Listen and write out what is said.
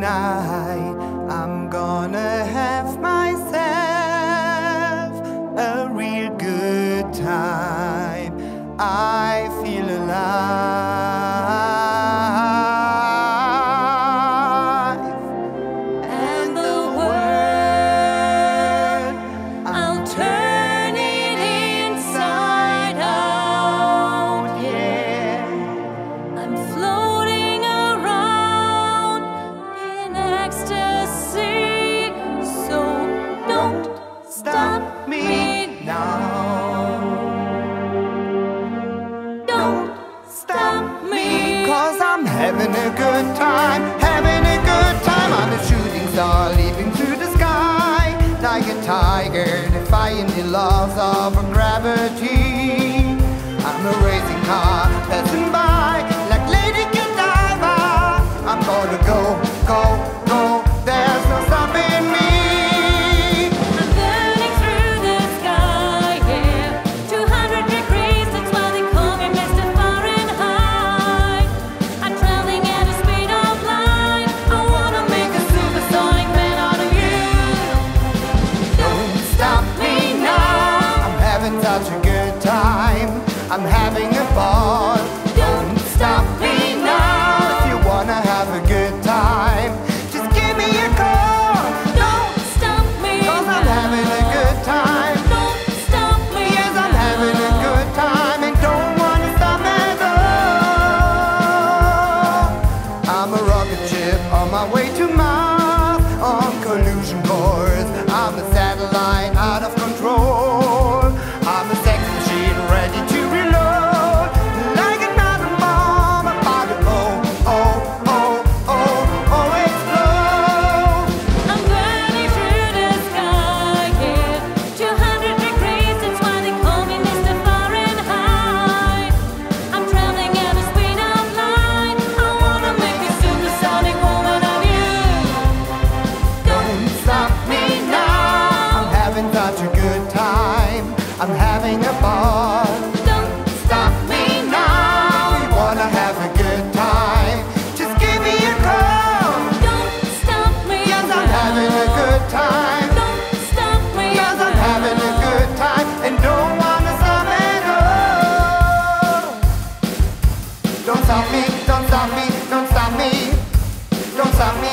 tonight I'm gonna have myself a real good time. I feel alive, and the world, I'll turn it inside out, yeah. I'm floating around in ecstasy, so don't Stop me now. Don't stop me. Cause I'm having a good time, having a good time. I'm a shooting star leaping through the sky, like a tiger defying the laws of gravity. I'm a racing car passing by like Lady Godiva. I'm gonna go, go, go, there's no stopping me. I'm burning through the sky, yeah. 200 degrees, that's why they call me Mr. Fahrenheit. I'm traveling at the speed of light. I wanna make a supersonic man out of you. Don't stop me now. I'm having such a good time, I'm having a ball. Don't stop me now. If you wanna have a good time, just give me a call. Don't stop me. Cause I'm having a good time. Don't stop me. Yes, I'm having a good time and don't wanna stop at all. I'm a rocket ship on my way to Mars, on collusion course. I'm a satellite out of control. I'm a sex machine ready to reload, like an atom bomb about to explode. I'm burning through the sky, yeah. 200 degrees, that's why they call me Mr. Fahrenheit. I'm traveling at the speed of light. I wanna make a supersonic woman of you. Don't stop me now. I'm having such a good time, I'm having a ball. Don't Stop me now. You wanna have a good time, just give me a call. don't stop me. Yes, I'm having a good time. Don't stop me. Yes, I'm having a good time and don't wanna stop at all. Don't stop me, don't stop me, don't stop me, don't stop me